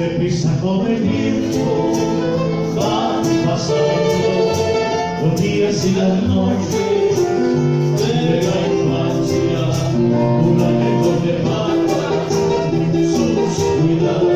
Deprisa como el viento van pasando los días y las noches de la infancia, una que te mata sus cuidados.